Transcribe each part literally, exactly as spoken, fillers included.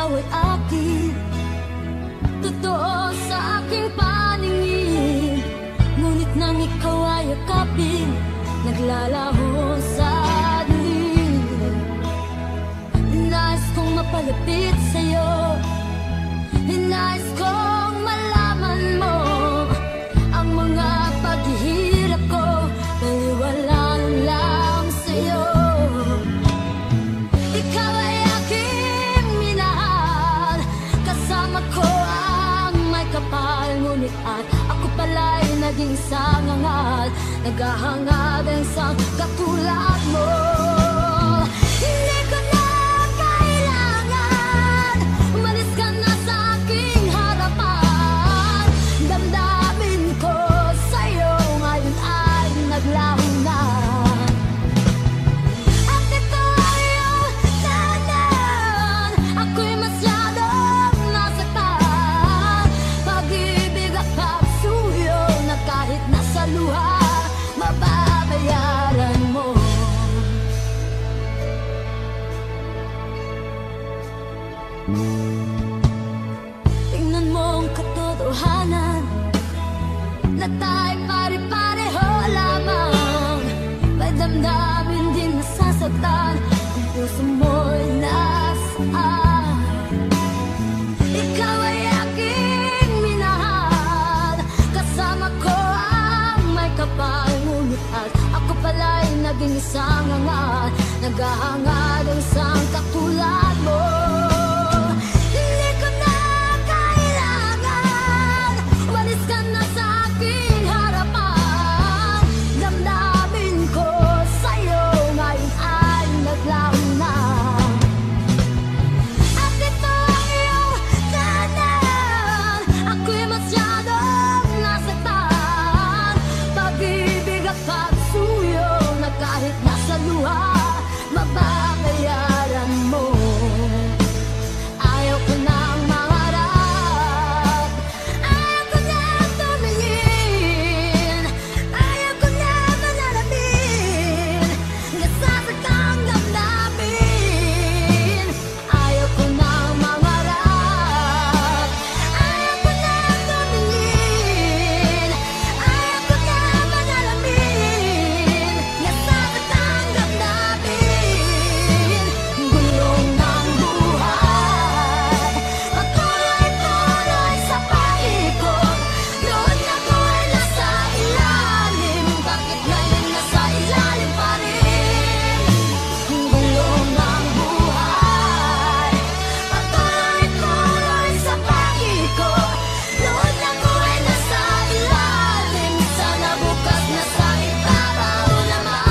ikaw ay akin, totoo sa aking paningin. Ngunit nang ikaw ay yakapin, naglalaho sa dilim. Nais kong mapalapit sa'yo, nais kong malaman mo ang mga paghihirap ko, baliwalaan lang sa'yo. Ikaw ay aking minahal, kasama ko ang may kapal. Ngunit at ako pala'y naging sangangal, naghahanga din sa katulad mo. Hindi ko na kailangan, umalis ka na sa aking harapan. Damdamin ko sa'yo ngayon ay naglaho na. At ito ang iyong tanan, ako'y masyadong nasaktan. Pag-ibig at pagsuyo na kahit nasa luha, mababayaran mo. Tingnan mo ang katotohanan, na tayo pare-pareho lamang. May damdamin din nasasaktan, ang puso mo'y nasaan. Ikaw ay aking minahal, kasama ko ang may kapal. Ngunit at ako pala'y naging isang angal, naghahanga din sa katulad mo. Hindi ko na kailangan, umalis ka na sa aking harapan. Damdamin ko sa'yo ngayon ay naglaho na. At ito ang iyong tanan, ako'y masyadong nasaktan. Pag-ibig at pagsuyo na kahit nasa luha, mababayaran mo. Ayaw ko nang mangarap, ayaw ko nang tumingin, ayaw ko nang manalapin, nasasakang damdamin. Ayaw ko nang mangarap, ayaw ko nang tumingin, ayaw ko nang manalapin, nasasakang damdamin. Gulong ng buhay, patuloy-tuloy sa paikot. Noon ako'y nasa ilalim, bakit ngayon nasa ilalim pa rin? Gulong ng buhay, patuloy-tuloy sa paikot. Noon ako'y nasa ilalim, sana bukas nasa ibabaw naman.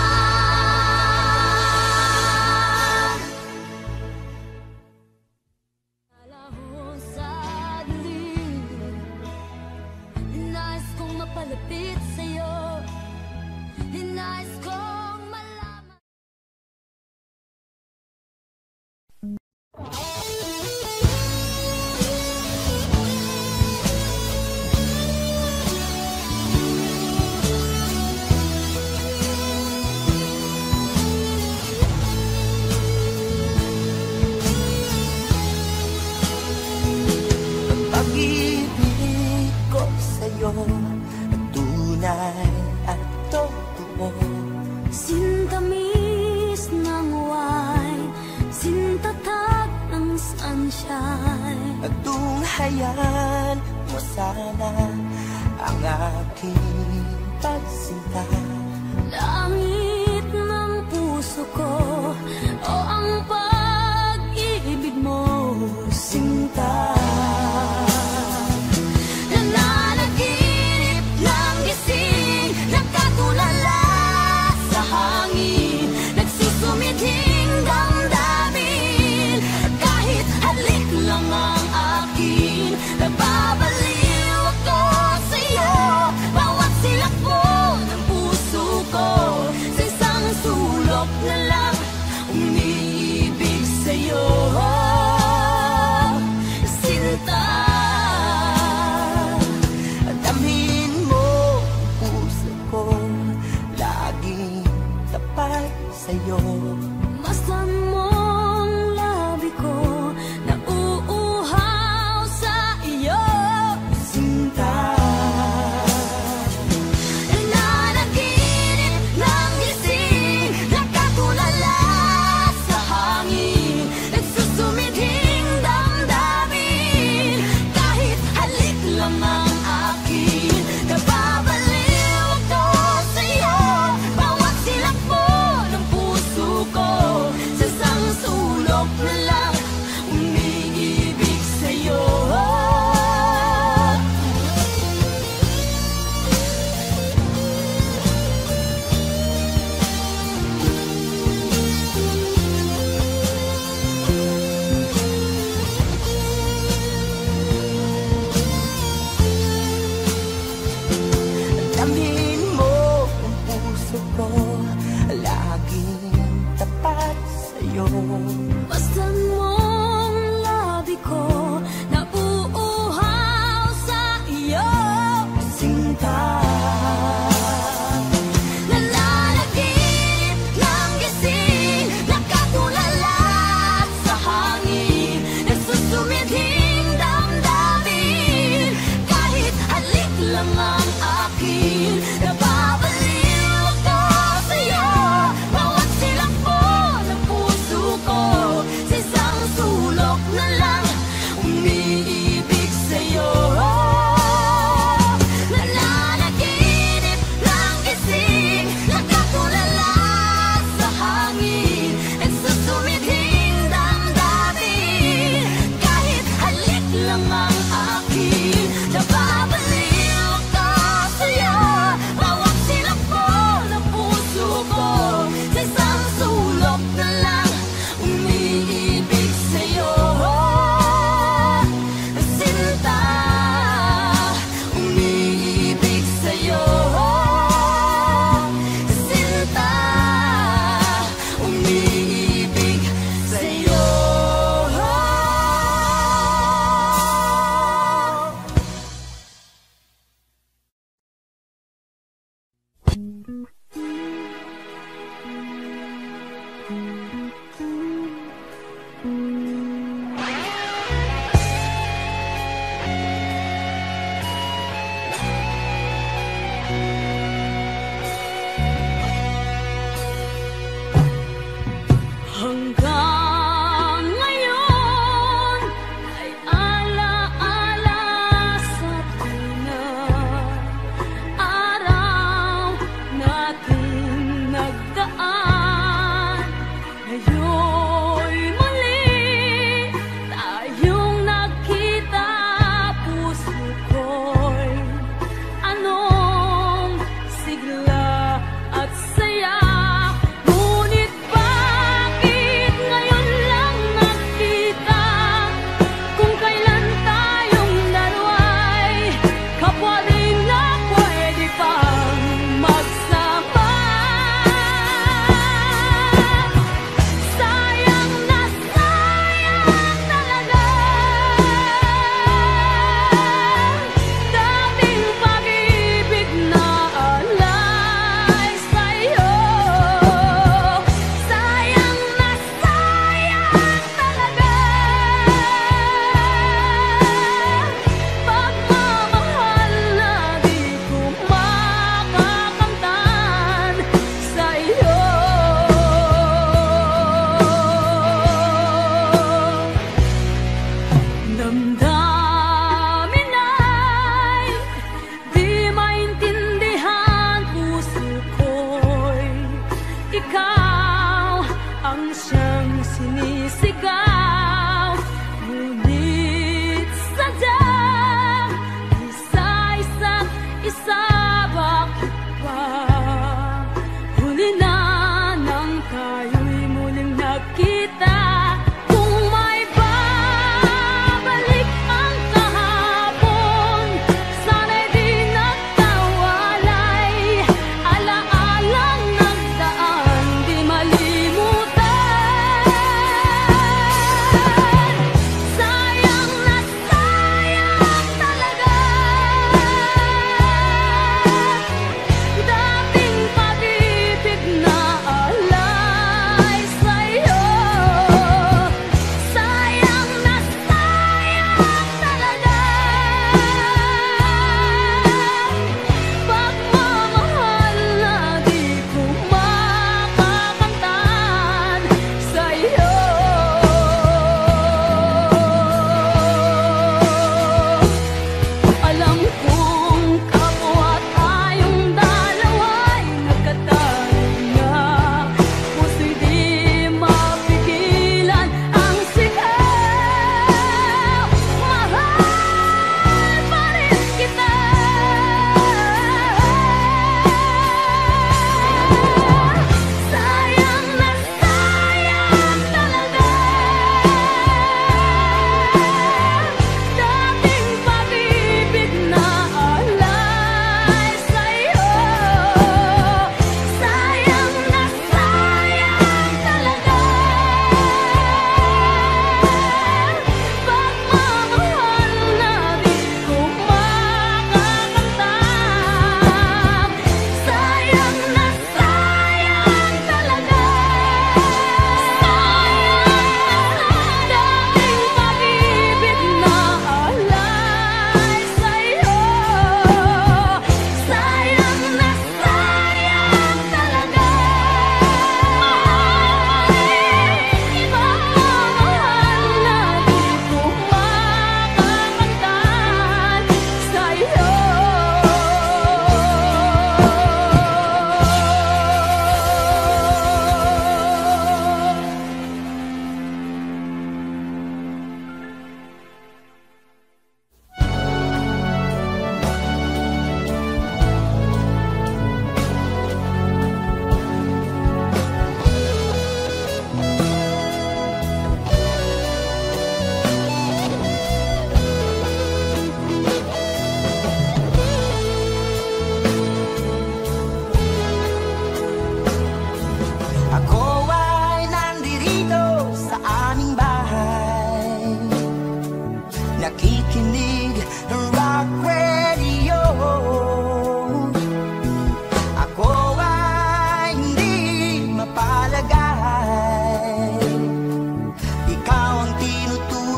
Nalaho sa dilim, nais kong mapalapit sa'yo, nais kong malaman. Ang pag-ibig ko sa'yo ang tunay at totoo. Sintamis ng wine, sintatag ng sunshine. At tunghayan mo sana ang aking pagsinta. Langit ng puso ko, o ang pag-ibig mo, sinta. Nananaginip ng gising, nakatulala sa hangin, nagsusumidhing damdamin. Kahit halik lang ang akin, nababaliw ako sa'yo. Bawat silakbo ng puso ko, sa isang sulok na lang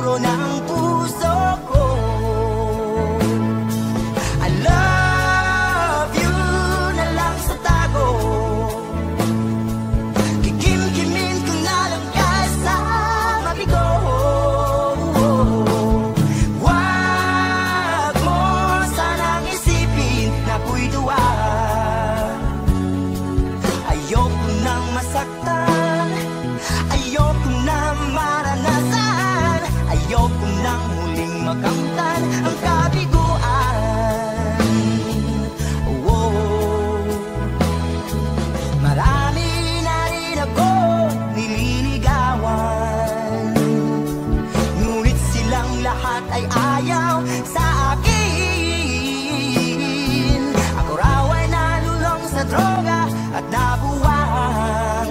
tinuturo ng puso ko. I love you na lang sa tago, kikim-kimin ko na lang kaysa mabigo. Wag mo sanang isipin na ako'y duwa. Ayoko nang masaktan, ayoko nang maranasan, ayoko nang muling makamtan ang kabiguan. Oh, marami na rin ako nililigawan, ngunit silang lahat ay ayaw sa akin. Ako raw ay nalulong sa droga at nabuwang.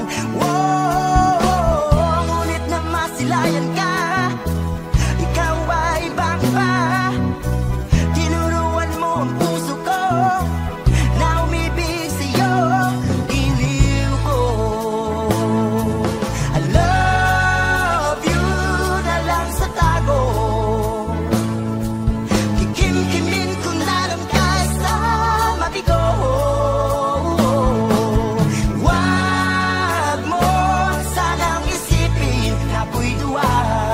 Wow, ngunit na masilayan ka, ikaw ay bangba. Tinuruan mo ang puso ko na umibig sa'yo, giliw ko. I love you na lang sa tago, kikim-kimin ko na lang kaysa mabigo. Wag mo sanang isipin na ako'y duwa.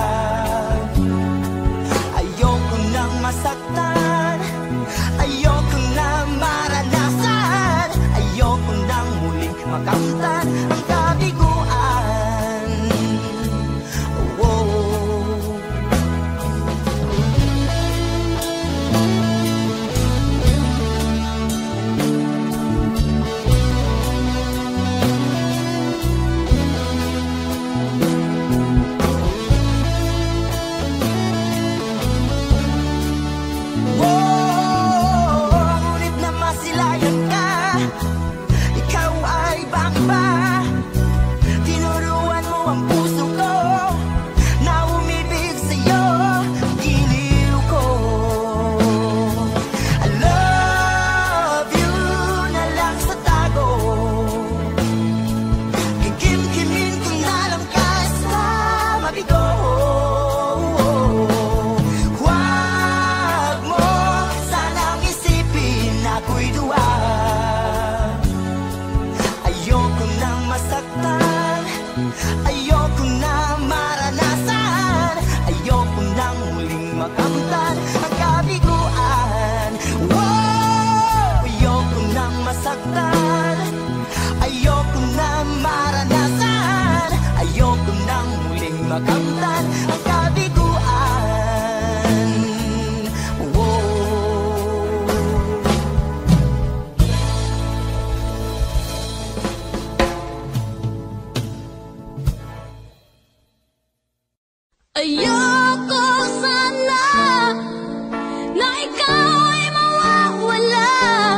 Ayoko nang masaktan, ayoko nang maranasan, ayoko nang muling makamtan ang kabiguan. Oh, ngunit na masilayan ka, ikaw ay bangba. Tinuruan mo ang puso ko na umibig sa'yo, giliw ko. I love you na lang sa tago, kikim-kimin ko na lang kaysa mabigo. Wag mo sanang isipin na ako'y duwa. Ayoko nang masaktan, ayoko nang maranasan, ayoko nang muling makamtan ang kabiguan. Wow! Ayoko nang masaktan, ayoko nang maranasan, ayoko nang muling makamtan ang kabiguan. Wow! Ayoko sana na ikaw ay mawawala,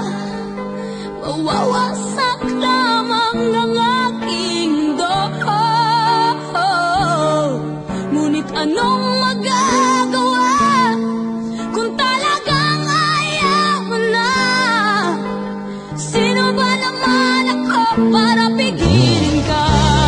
mawawasak lamang ng aking dugo. Ngunit anong magagawa kung talagang ayaw mo na? Sino ba naman ako para pigilin ka?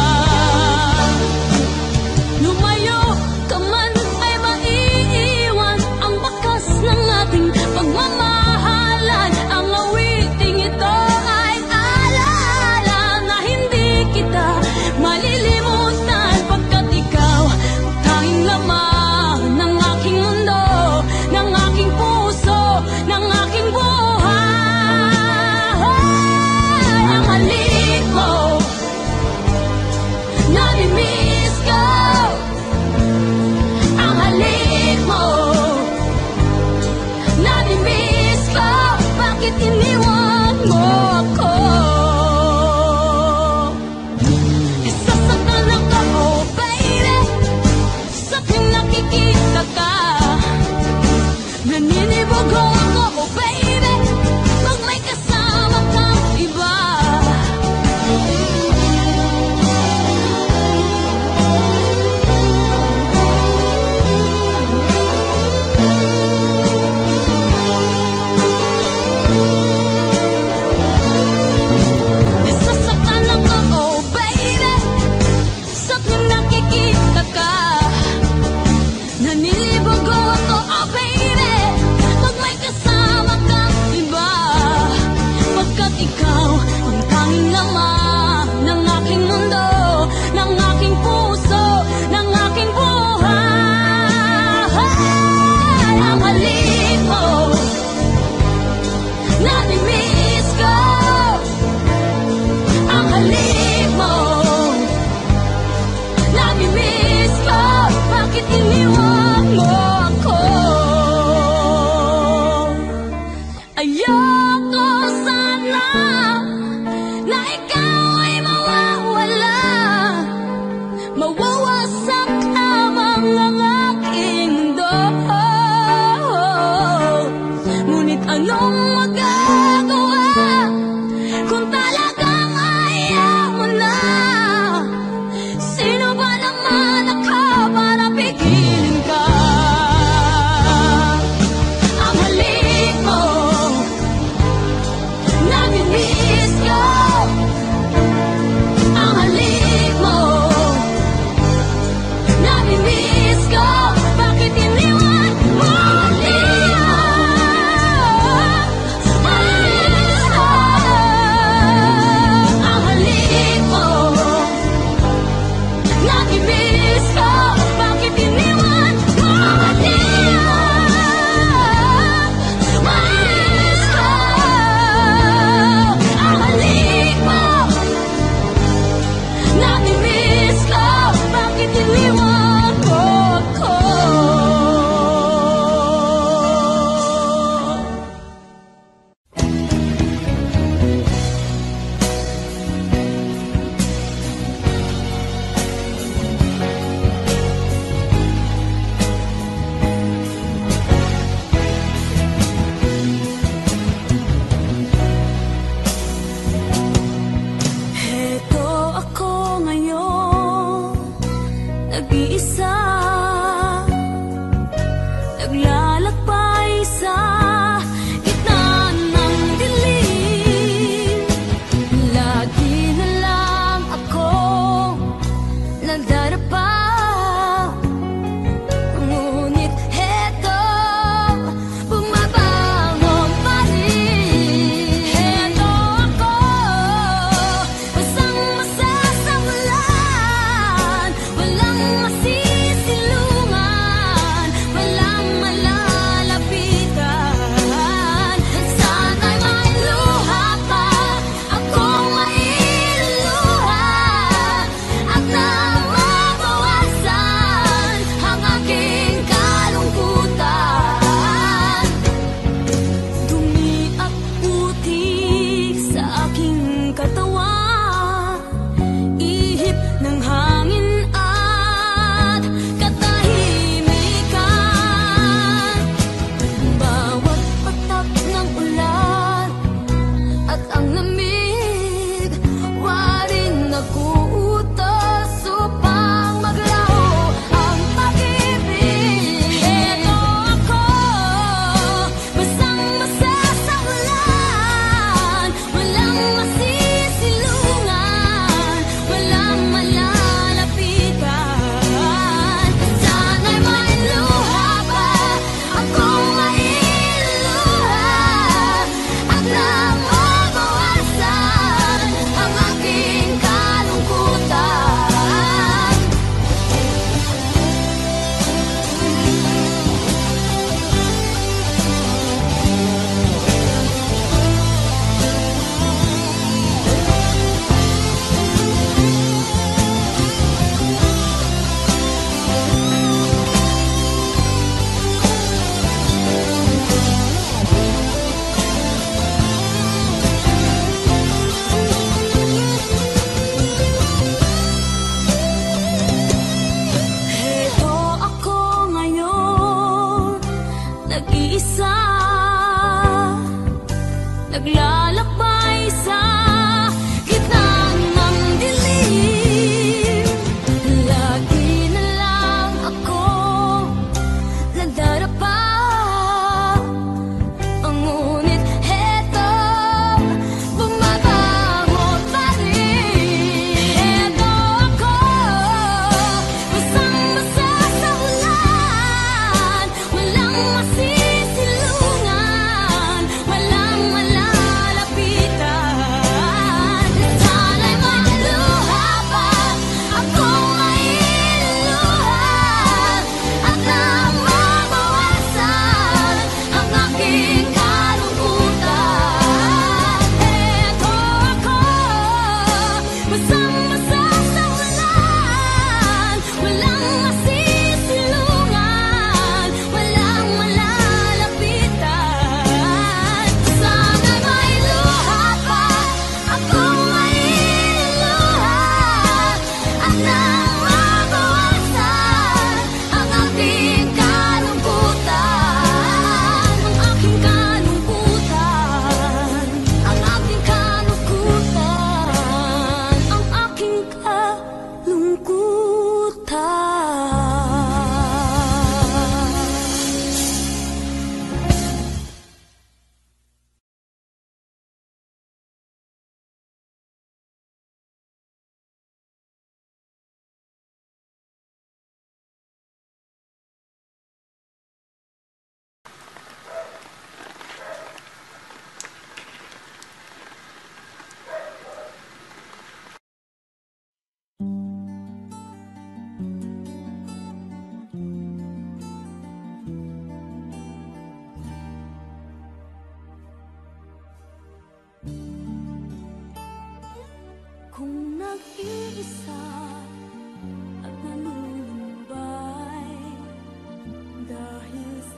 Lumayo ka man ay maiiwan ang bakas ng ating pagmamahalan. Ang awiting ito ay alaala na hindi kita malilimutan, pagkat ikaw ang tanging laman ng aking mundo, ng aking puso, ng aking buhay. Ang halik mo, nami-miss ko. Ang halik mo, nami-miss ko. Bakit iniwan mo ako? Isasaktan ako, baby, sa tuwing nakikita ka. Naninibago ako, oh baby, pag may kasama kang iba.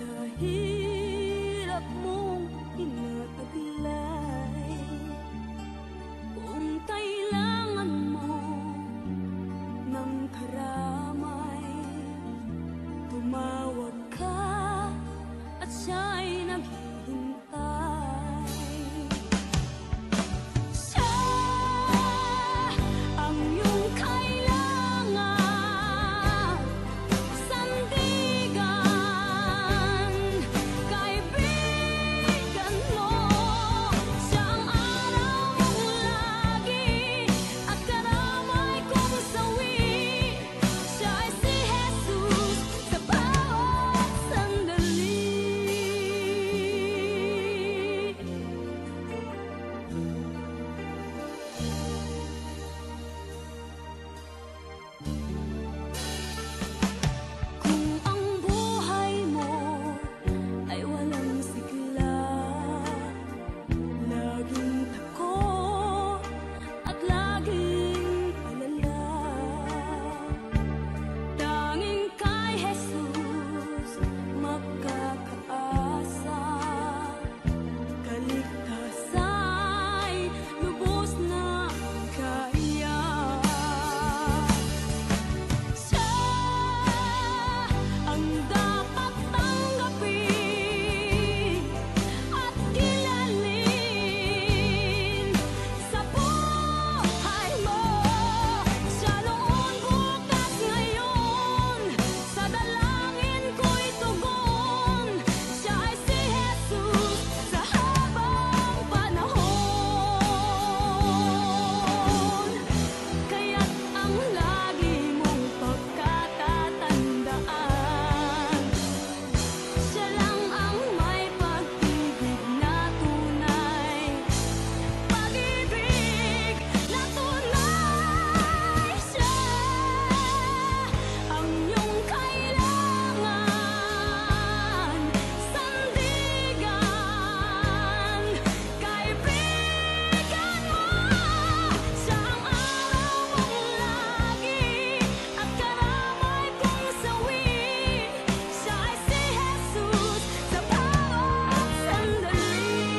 hirap mong inataglay, kung kailangan mo ng karamay, tumawag ka at siya'y naghihintay. Siya ang iyong kailangan, sandigan, kaibigan mo. Siya ang araw mong lagi at karamay kong sawi. Siya ay si Jesus sa bawat sandali. Kung ang buhay mo ay walang sigla, laging takot at laging alala, tanging kay Jesus magkakaasa. Kaligtasa'y lubos na kaya. Siya ang dapat tanggapin at kilalin sa buhay mo. Siya noon, bukas, ngayon, sa dalangin ko'y tugon. Siya ay si Jesus sa habang panahon. Kaya't ang lagi mong pagkatatandaan, siya lang ang may pag-ibig na tunay, pag-ibig na tunay. Siya ang iyong kailangan, sandigan, kaibigan mo. Siya ang araw mong lagi at karamay kong sawi. Siya ay si Jesus sa bawat sandali.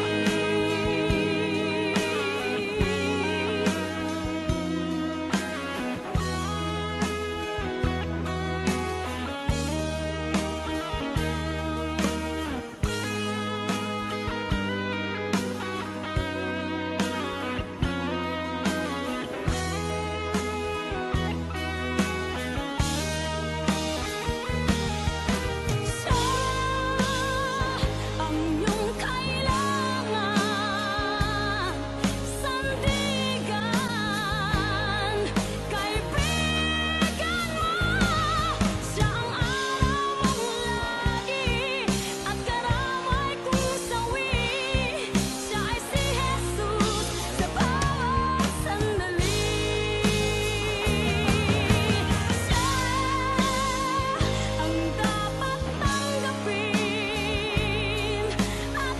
Siya ang iyong kailangan, sandigan, kaibigan mo. Siya ang araw mong lagi at karamay kong sawi. Siya ay si Jesus sa bawat sandali. Siya ang dapat tanggapin at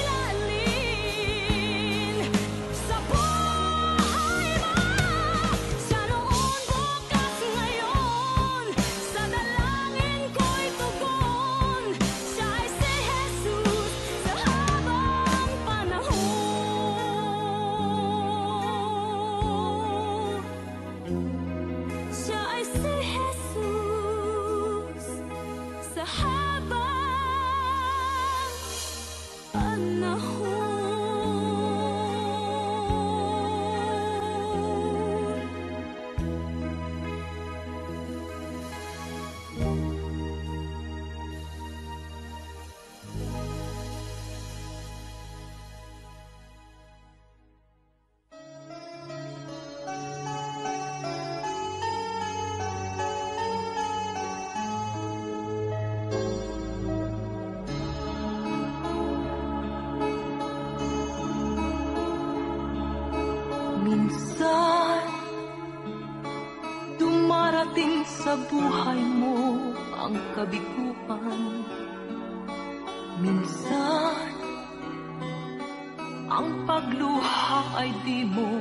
kilalin sa buhay mo. Siya noon, bukas, ngayon, sa dalangin ko'y tugon. Siya ay si Jesus sa habang panahon. Siya ay si Jesus sa habang panahon. Minsan, dumarating sa buhay mo ang kabiguan. Minsan, ang pagluha ay di mo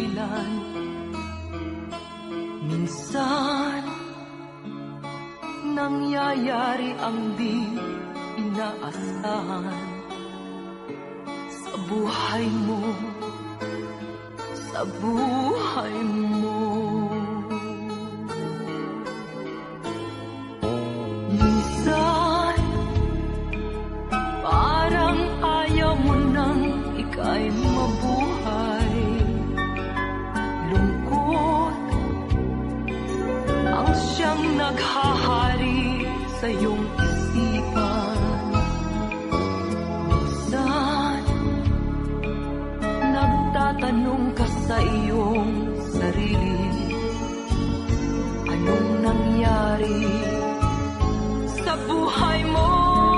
mapigilan. Minsan, nangyayari ang di inaasahan sa buhay mo, sa buhay mo. Minsan, parang ayaw mo nang ika'y mabuhay. Lungkot ang siyang naghahari sa iyong isipan. Minsan, nagtatanong ka sa iyong sarili, anong nangyari sa buhay mo?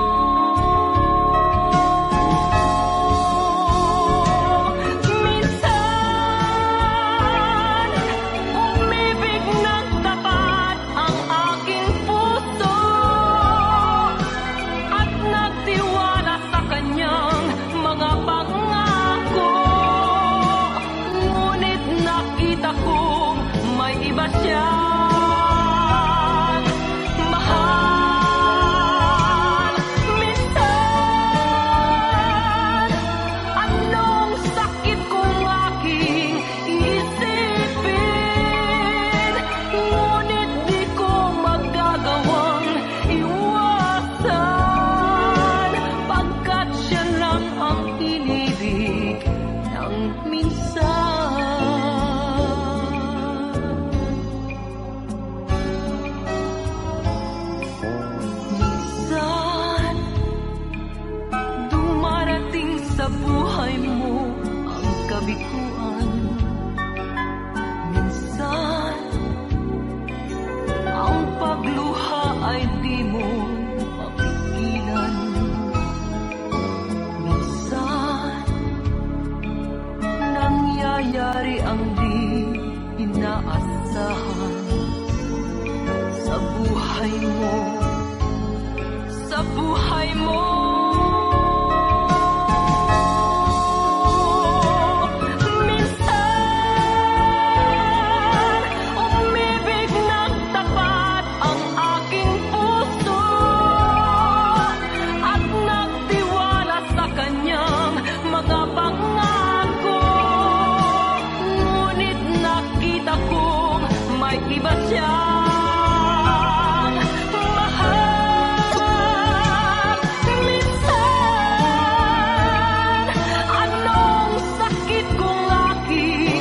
Nangyayari ang di inaasahan sa buhay mo, sa buhay mo. Minsan, umibig ng tapat ang aking puso at nagtiwala sa kanyang mga pangako. Kung may iba siyang mahal. Minsan, anong sakit kung aking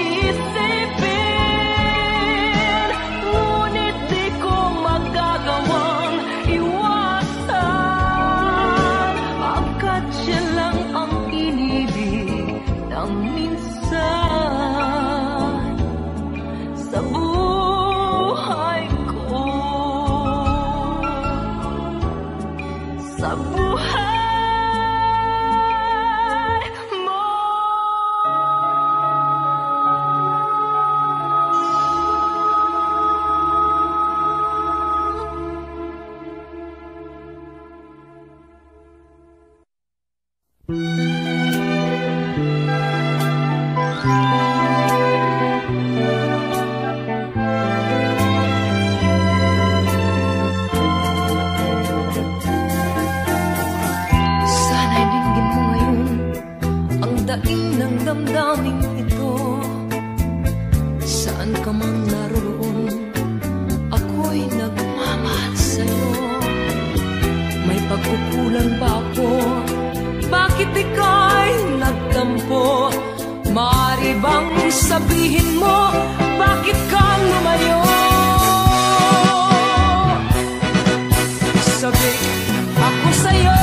isipin, ngunit di ko magagawang iwasan, agad siya lang ang inibig ng minsan sa buhay ko, sa buhay mo. Daing ng damdamin ito, saan ka man naroon, ako'y nagmamahal sa'yo. May pagkukulang ba ako? Bakit ika'y nagtampo? Maaari bang sabihin mo, bakit ka lumayo? Sabi ako sa'yo,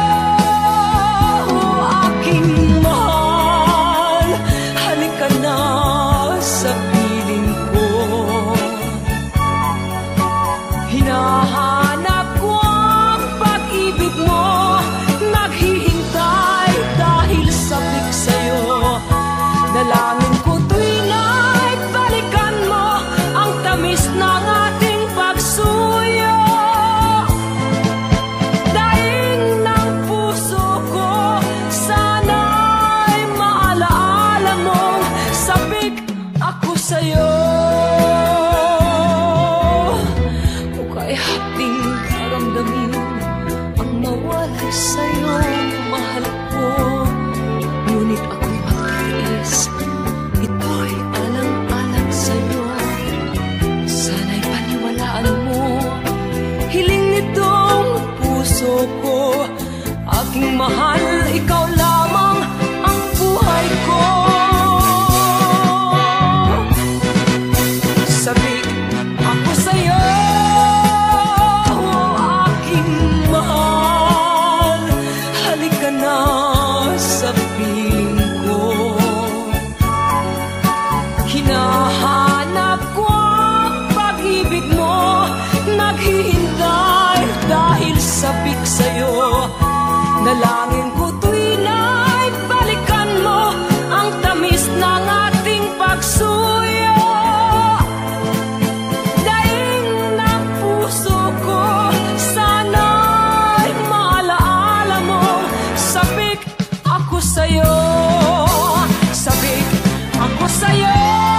aking mahal, halika na sa piling ko. Hinahanap ko ang pag-ibig mo, naghihintay dahil sabik sa'yo. Dalangin ko tuwing ay balikan mo ang tamis ng ating pagsuyo. damdamin ang mawalay sa'yo, mahal ko. Ngunit ako'y magtiis, ito'y alang-alang sa'yo. Sana'y paniwalaan mo, hiling nitong puso ko. Aking mahal, ikaw lamang ang buhay ko. Sabik ako sa'yo, aking mahal. Halika na sa piling ko. Hinahanap ko ang pag-ibig mo, naghihintay dahil sabik sa'yo. Dalangin ko tuwing na'y balikan mo ang tamis ng ating pagsuyo. Daing ng puso ko, sana'y maalaala mo. Sabik ako sa'yo, sabik ako sa'yo,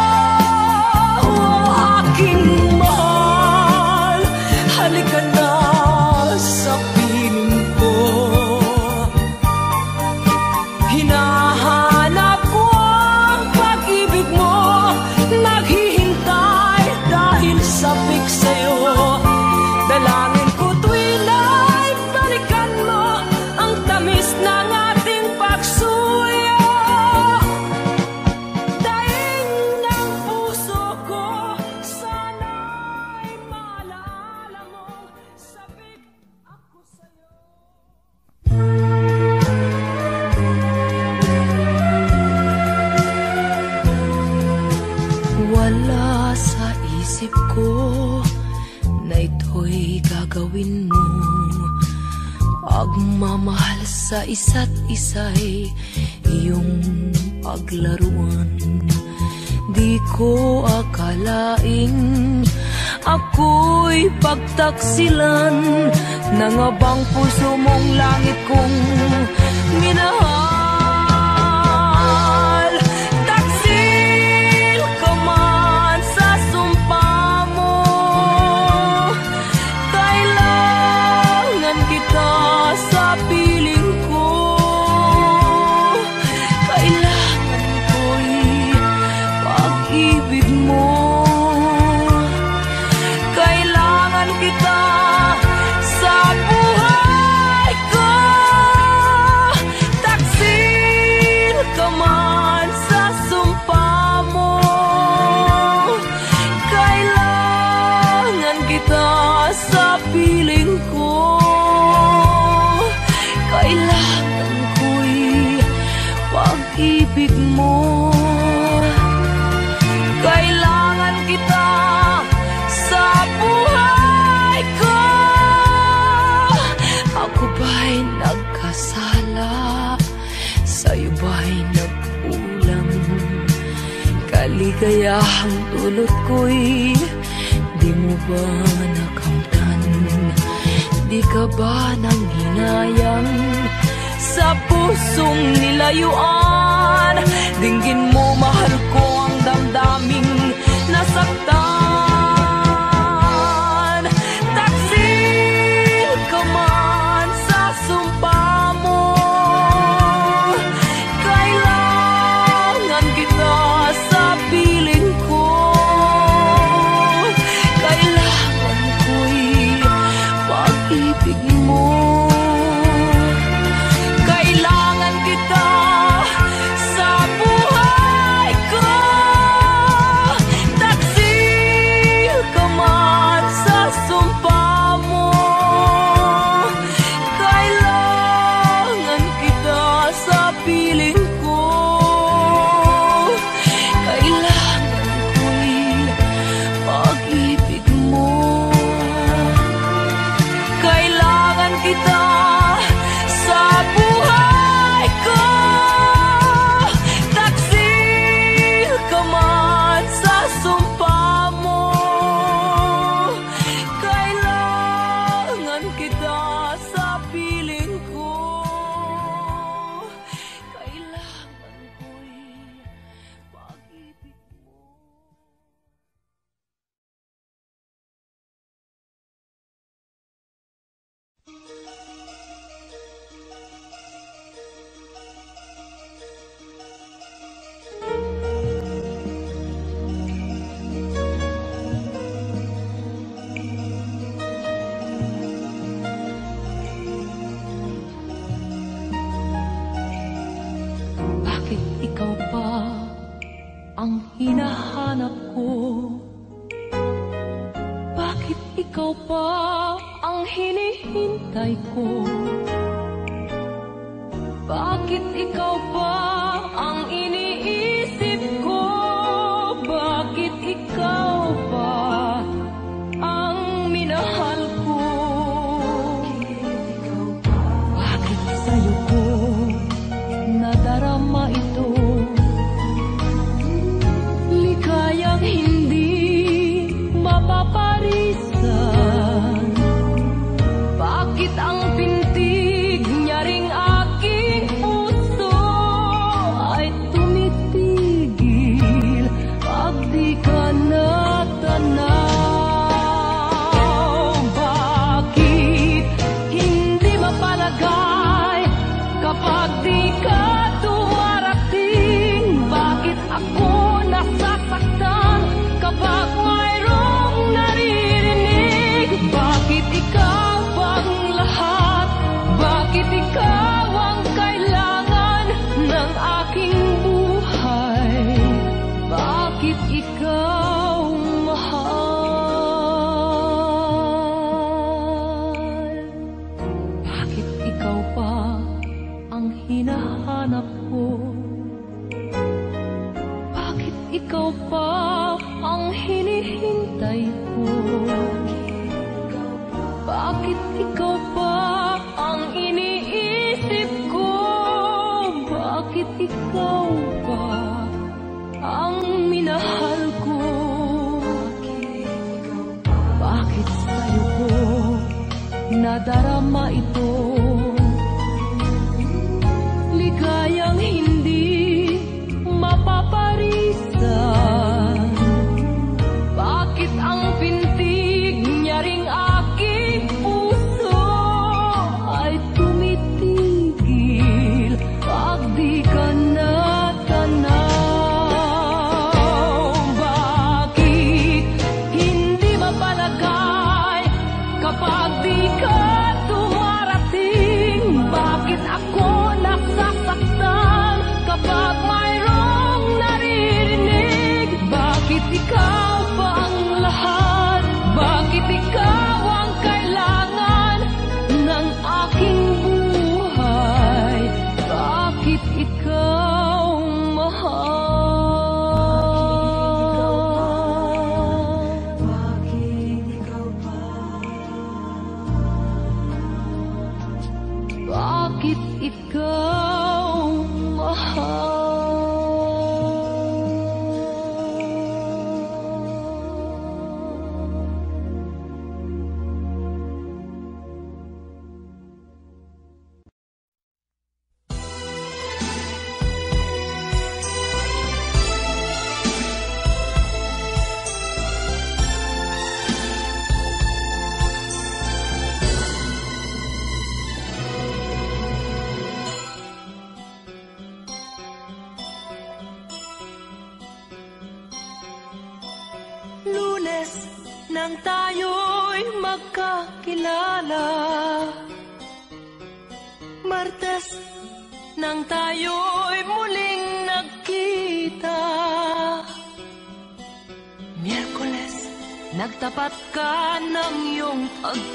oh, aking mahal. Halika na sa piling ko. Hinahanap ko ang pag-ibig mo, naghihintay dahil sabik sa'yo. Dalangin ko tuwing na'y balikan mo ang tamis ng ating pagsuyo. Daing ng puso ko, sana'y maalala mo. Sabik ako sa'yo. Wala sa isip ko na ito'y gagawin mo. Pagmamahal sa isa't isa'y iyong paglaruan. Di ko akalaing ako'y pagtaksilan ng abang puso mong langit kong minahal. Taksil ka man sa sumpa mo, kailangan kita sa piling ko. Kailangan ko'y pag-ibig mo. Kailangan kita sa buhay ko. Taksil ka man sa sumpa mo, kailangan kita sa piling ko. Kailangan ko'y pag-ibig mo. Kailangan kita sa buhay ko. Ako ba'y nagkasala? Sa'yo ba'y nagkulang? Kaligayahang dulot ko'y di mo ba nakamtan? Di ka ba nang hinayang sa pusong nilayuan? Dinggin mo, mahal ko, ang damdaming nasaktan. Taksil ka man sa sumpa mo, kailangan kita sa piling ko. Kailangan ko'y pag-ibig mo. Kailangan kita sa buhay ko. Taksil ka man sa sumpa mo, kailangan kita sa piling ko. Kailangan ko'y pag-ibig mo. Kailangan kita hinahanap ko. Bakit ikaw pa ang hinihintay ko? Bakit ikaw pa ang iniisip ko? Bakit ikaw pa ang minahal ko? Bakit sa'yo ko nadarama ito? Ligayang hindi mapaparisan. Bakit ang pintig niya ring aking puso ay tumitigil pag di ka natanaw? Bakit hindi mapalagay kapag di ka dumarating? Bakit ako nasasaktan kapag mayroong naririnig? Bakit ikaw ang lahat? Bakit ikaw ang kailangan ng aking buhay? Bakit ikaw mahal? Bakit ikaw pa ang hinahanap ko? Bakit ikaw pa ang hinihintay ko? Bakit ikaw pa ang iniisip ko? Bakit ikaw pa ang minahal ko? Bakit sa'yo ko nadarama ito? Ligayang hindi mapaparisan. Bakit ang pintig niya ring aking puso ay tumitigil pag di ka natanaw? Bakit hindi mapalagay kapag di ka dumarating? Bakit ako nasasaktan kapag mayroong naririnig? Bakit ikaw pa ang lahat? Bakit ikaw ang kailangan ng aking buhay? Bakit ikaw mahal? Bakit ikaw pa? Bakit ikaw mahal? Lunes nang tayo'y magkakilala, Martes nang tayo'y muling nagkita, Miyerkules nagtapat ka ng iyong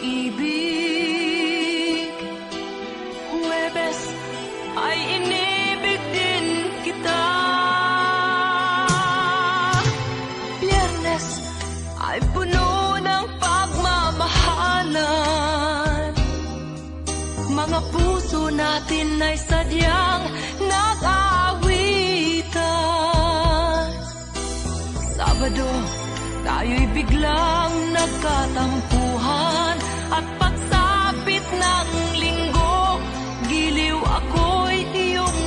pag-ibig, Huwebes ay inibig din kita, Biyernes ay puno ng pagmamahalan. Mga puso natin ay sadyang nag-aawitan. Sabado, tayo'y biglang nagkatampuhan. At pagsapit ng linggo, giliw ako'y iyong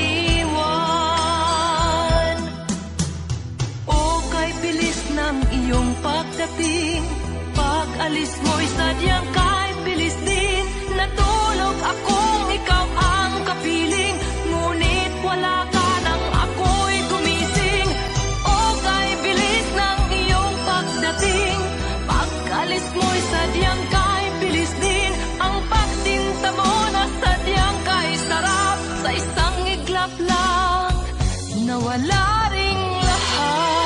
iniwan. O kay bilis ng iyong pagdating, pag-alis mo'y sadyang kay bilis din. Natulog akong ikaw ang kapiling, ngunit wala ka nang ako'y gumising. O kay bilis ng iyong pagdating, pag-alis mo'y sadyang kay bilis din. Ang pagtinta mo na sadyang kay sarap, sa isang iglap lang nawala ring lahat.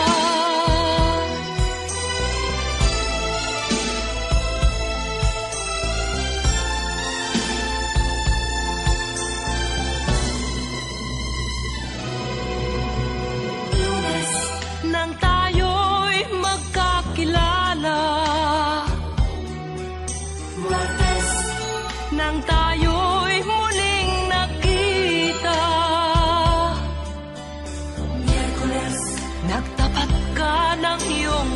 nang tayo'y muling nakita. Miyerkules, nagtapat ka ng iyong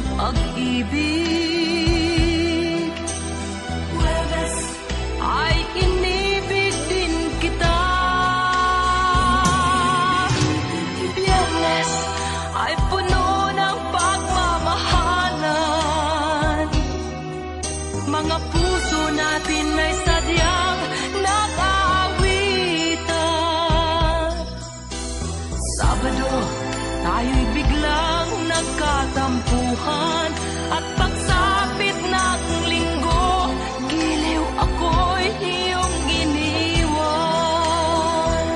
pag-ibig. Huwebes, ay inibig din kita. Biyernes, ay puno ng pagmamahalan. Mga puso natin ay sadyang nag-aawitan. Sabado, tayo'y biglang nagkatampuhan. At pagsapit ng linggo, giliw ako'y iyong iniwan.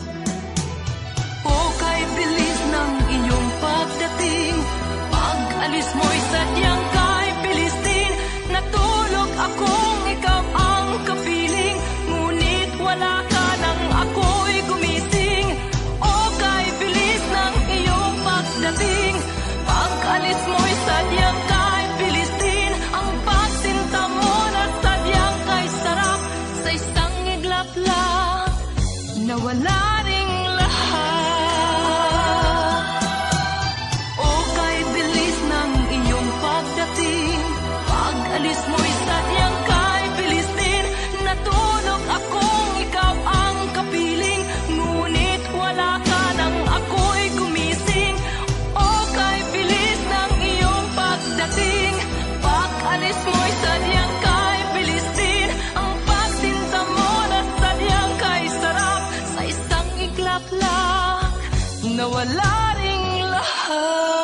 O kay bilis ng iyong pagdating, pag-alis mo'y sadyang kay bilis din. Natulog akong ikaw ang kapiling, ngunit wala ka nang ako'y gumising. O kay bilis ng iyong pagdating, pag-alis mo'y sadyang kay bilis din. Ang pagsinta mo na sadyang kay sarap, sa isang iglap lang, nawala ring lahat. O kay bilis ng iyong pagdating, pag-alis mo'y sadyang kay bilis din. Natulog akong ikaw ang kapiling, ngunit wala ka nang ako'y gumising. O kay bilis ng iyong pagdating, pag-alis mo'y sadyang kay bilis din. Ang pagsinta mo na sadyang kay sarap, sa isang iglap lang, nawala ring lahat.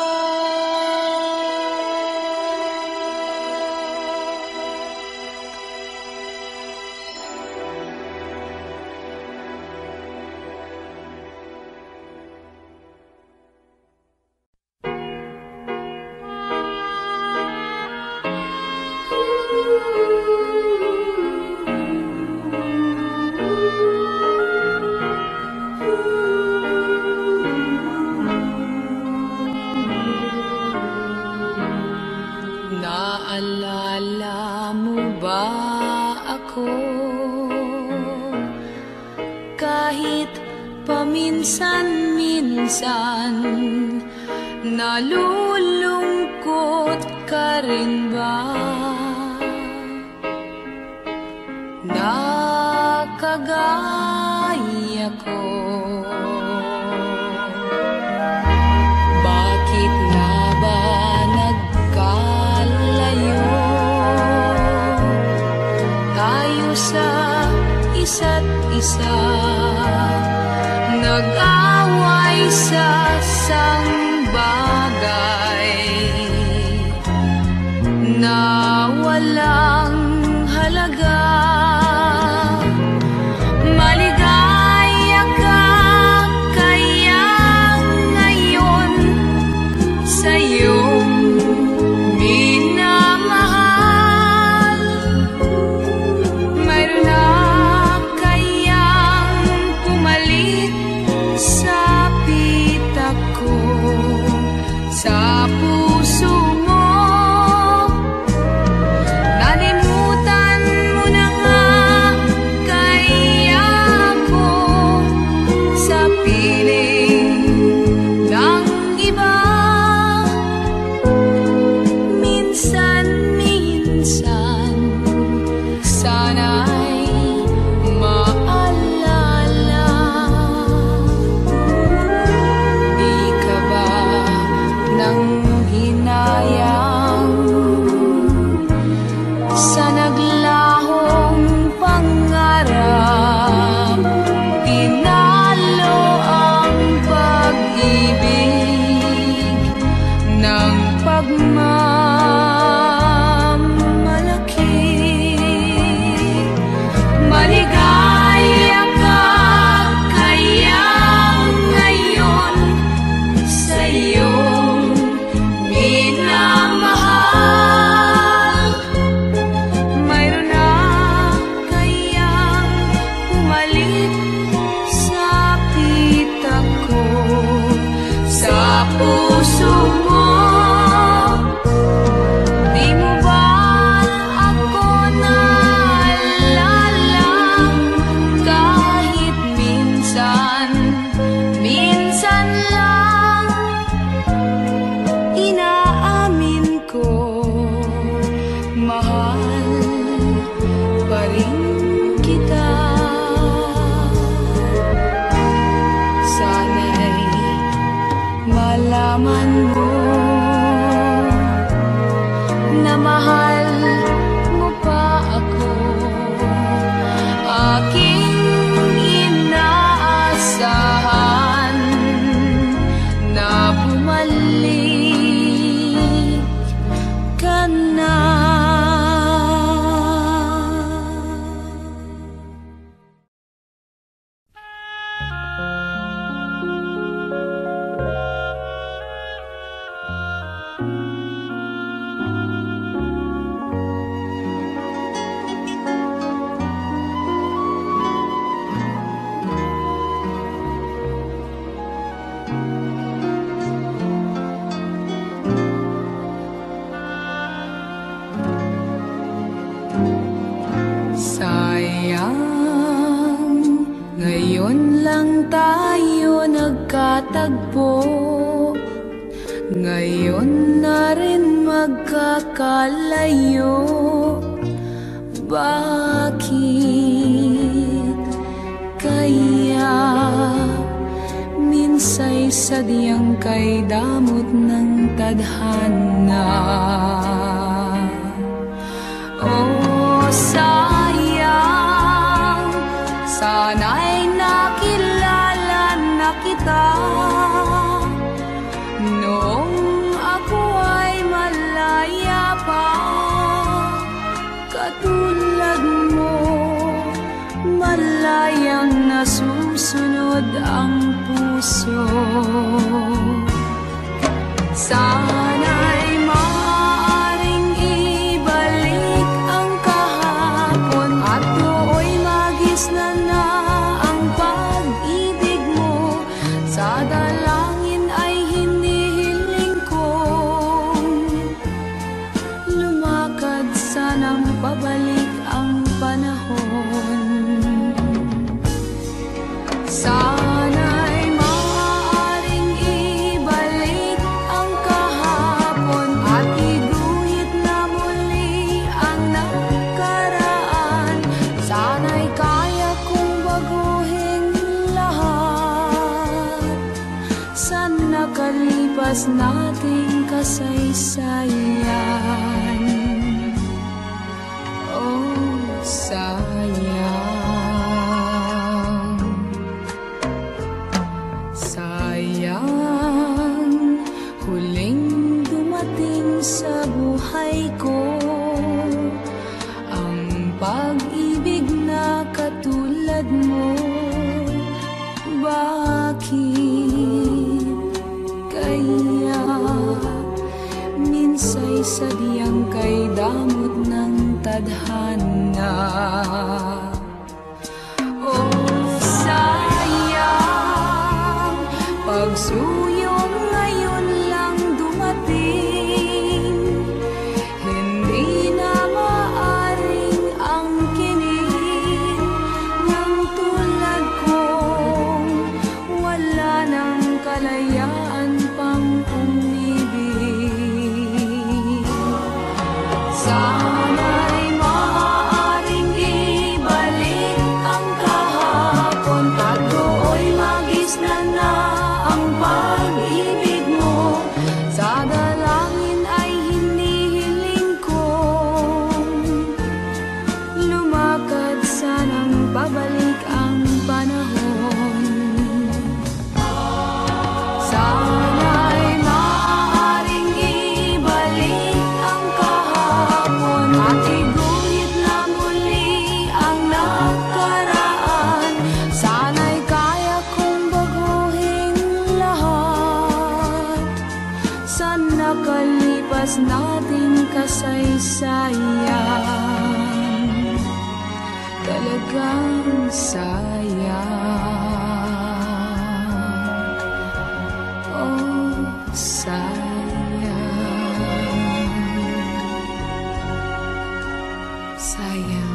Naalala mo ba ako? Kahit paminsan-minsan, nalulungkot ka rin ba? Nakagaya ko. Bakit nga ba nagkalayo tayo sa isa't isa? Nag-away sa sangbagay na walang halaga. Maligaya ka kaya ngayon sa iyong minamahal. Mayroon na kayang pumalit sa pitak ko, sa puso mo. Nanin kita. Sana'y malaman mo na mahal mo pa ako. Aking inaasahan na bumalik ka na. Tagpo, ngayon na rin magkakalayo. Bakit kaya minsay sadyang kay damot ng tadhana? Oh, sayang, sana'y nakilala na kita noong ako ay malaya pa. Katulad mo, malayang nasusunod ang puso. Sana'y maaaring ibalik ang kahapon at do'y magisnan na ang pag-ibig mo. Sa dalangin ay hinihiling kong lumakad, sanang pabalik ang panahon. Sana'y maaaring ibalik ang kahapon at iguhit na muli ang nakaraan. Sana'y kaya kong baguhin lahat sa nakalipas nating kasaysayan. Oh, sayang, sayang, huling dumating sa buhay ko ang pag-ibig na katulad mo. Bakit kaya minsay sadyang kay damot ng tadhana? Oh, sayang, pagsuyong ngayon lang dumating. Hindi na maaring angkinin ng tulad kong wala ng kalayaan pang umibig. Sana'y maaaring ibalik ang kahapon at do'y magisnan na ang pag-ibig mo. Sa dalangin ay hinihiling kong lumakad, sanang pabalik ang panahon. Sana'y maaaring ibalik ang kahapon at iguhit na muli ang nakaraan. Sana'y kaya kong baguhin lahat sa nakalipas nating kasaysayan. Talagang sayang, oh, sayang, sayang.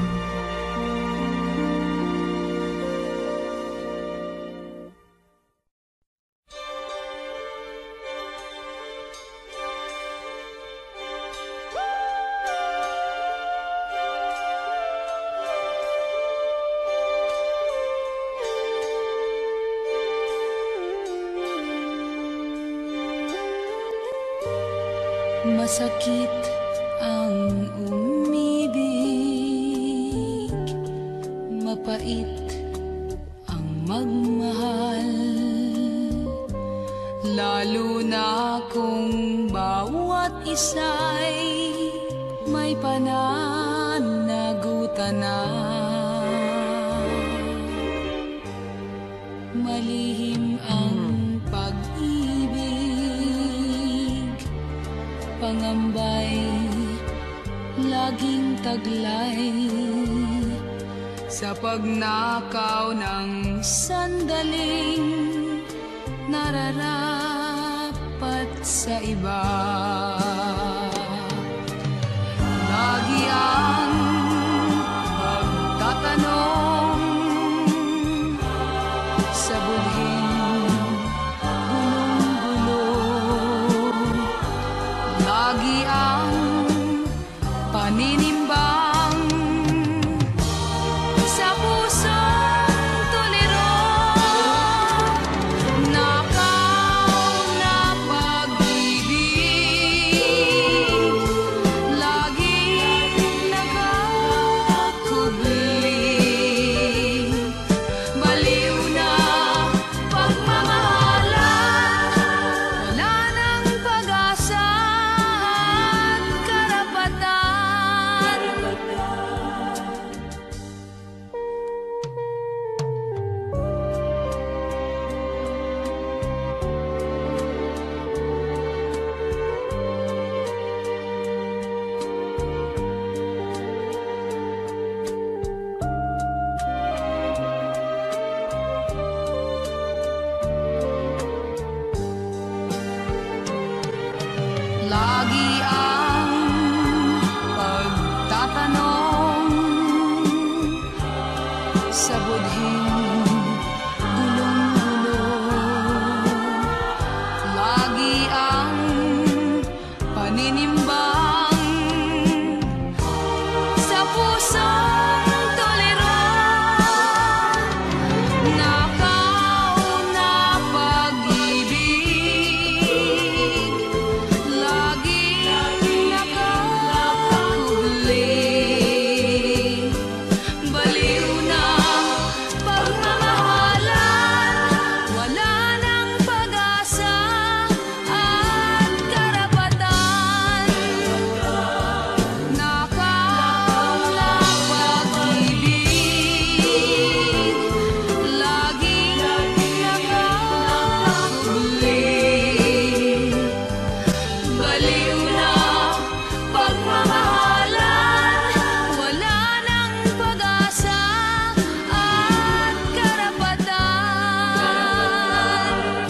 Masakit ang umibig, mapait ang magmahal, lalo na kung bawat isa'y may pananagutan na. Malihim ang pag-ibig, pangambay, laging taglay, sa pagnakaw ng sandaling nararapat sa iba. Lagi ang pagtatanong sa bulhing gulong-gulong, lagi ang paninimbang sa pusong tuliro, nakaw na pag-ibig, laging nakakubling, baliw na pagmamahalan, wala nang pag-asa at karapatan. Lagi ang pagtatanong sa budhing gulong-gulong, lagi ang paninimbang sa pusong tuliro, nakaw na pag-ibig, laging nakakubling, baliw na pagmamahalan, wala nang pag-asa at karapatan. Nakaw na pag-ibig, laging nakakubling, baliw na pagmamahalan, wala nang pag-asa at karapatan.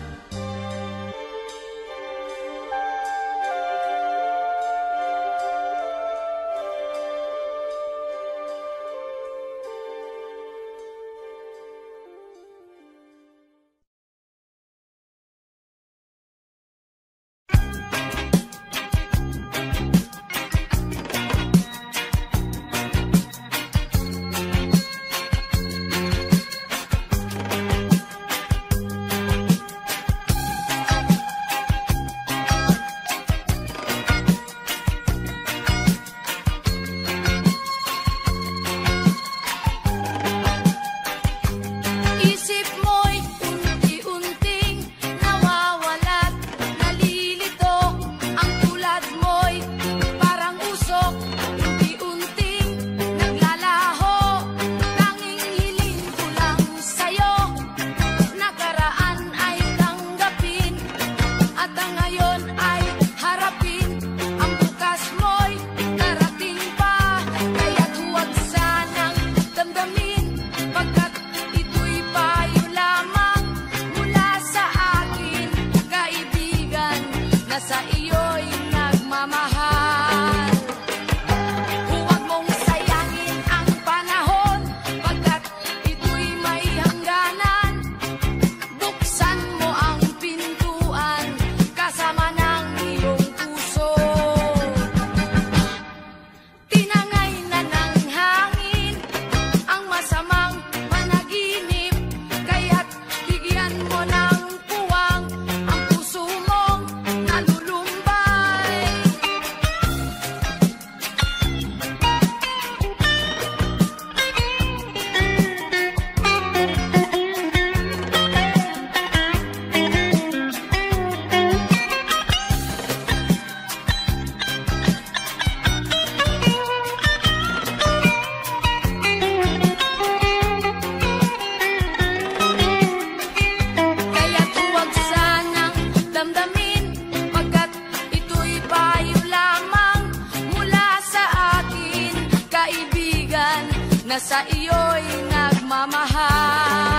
Isip mo'y unti-unting nawawala't nalilito, ang tulad mo'y parang usok, unti-unting naglalaho, tanging hiling ko lang sa'yo, nakaraan ay tanggapin, at ang ngayon ay harapin, ang bukas mo'y darating pa, kaya't huwag sanang damdamin, pagkat ito'y payo lamang mula sa akin, kaibigan, na sa iyo'y nagmamahal. Huwag mong sayangin ang panahon, pagkat ito'y may hangganan. Buksan mo ang pintuan, kasama ng iyong puso. Tinangay na ng hangin ang masamang panahon. iyo'y nagmamahal.